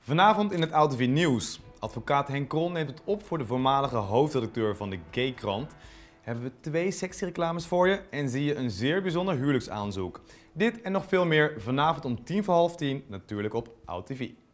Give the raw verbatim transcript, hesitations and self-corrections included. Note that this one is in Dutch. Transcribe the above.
Vanavond in het Oud T V Nieuws. Advocaat Henk Krol neemt het op voor de voormalige hoofdredacteur van de Gaykrant. Hebben we twee sexy reclames voor je en zie je een zeer bijzonder huwelijksaanzoek. Dit en nog veel meer vanavond om tien voor half tien, natuurlijk op Oud T V.